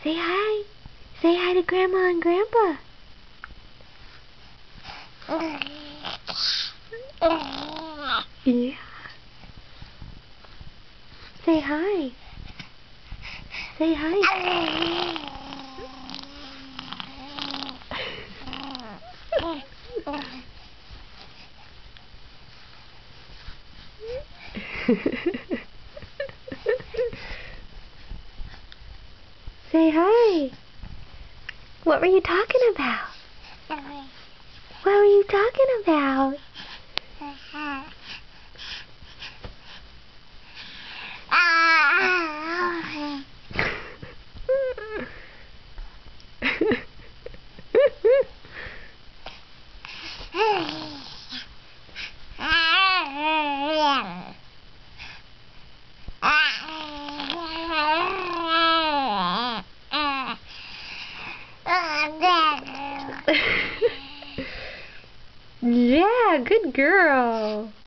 Say hi. Say hi to Grandma and Grandpa. Yeah. Say hi. Say hi. Say hi. What were you talking about? What were you talking about? Yeah, good girl.